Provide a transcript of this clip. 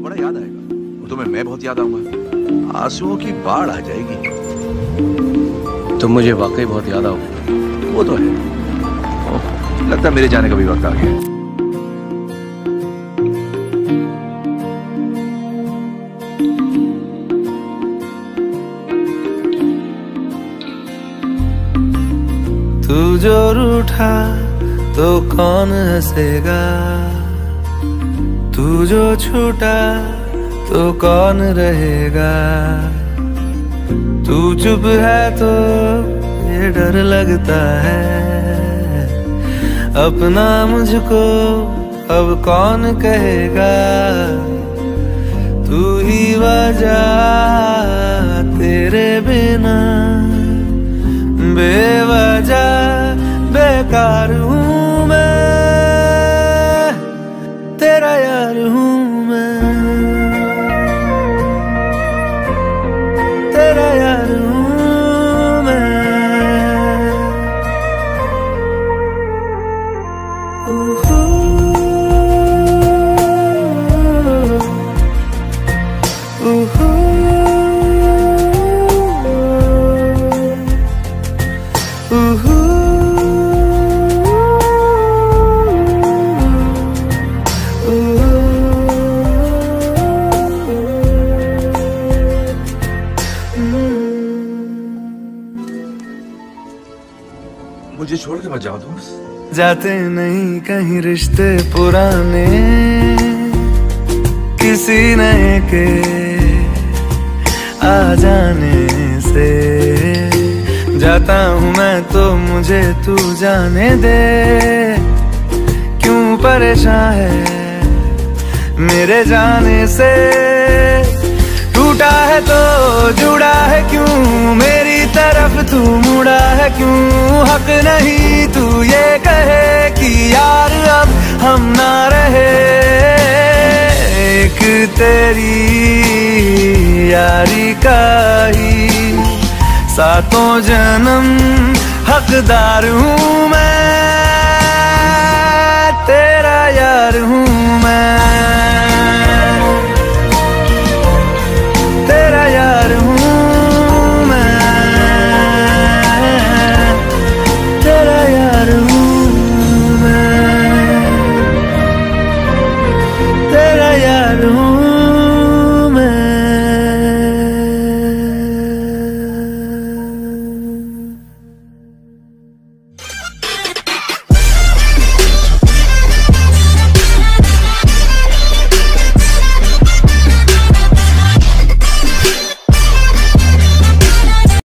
बड़ा याद आएगा, वो तुम्हें मैं बहुत याद आऊंगा, आंसुओं की बाढ़ आ जाएगी। तुम मुझे वाकई बहुत याद आओगे। वो तो है। लगता है मेरे जाने का भी वक्त आ गया। तू जो रूठा तो कौन हंसेगा, तू जो छूटा तो कौन रहेगा। तू चुप है तो ये डर लगता है, अपना मुझको अब कौन कहेगा। तू ही वजह, तेरे बिना बेवजह बेकार हूँ मैं, तेरा यार हूँ मैं, तेरा यार हूँ मैं। मुझे छोड़ के मत जाओ दोस्त। जाते नहीं कहीं रिश्ते पुराने, किसी नए के आ जाने से। जाता हूँ मैं तो मुझे तू जाने दे, क्यों परेशान है मेरे जाने से। टूटा है तो जुड़ा है क्यों, मेरी तरफ तू मुड़ा है क्यों। हक नहीं तू ये कहे कि यार अब हम ना रहे, एक तेरी यारी का ही सातों जन्म हकदार हूँ मैं।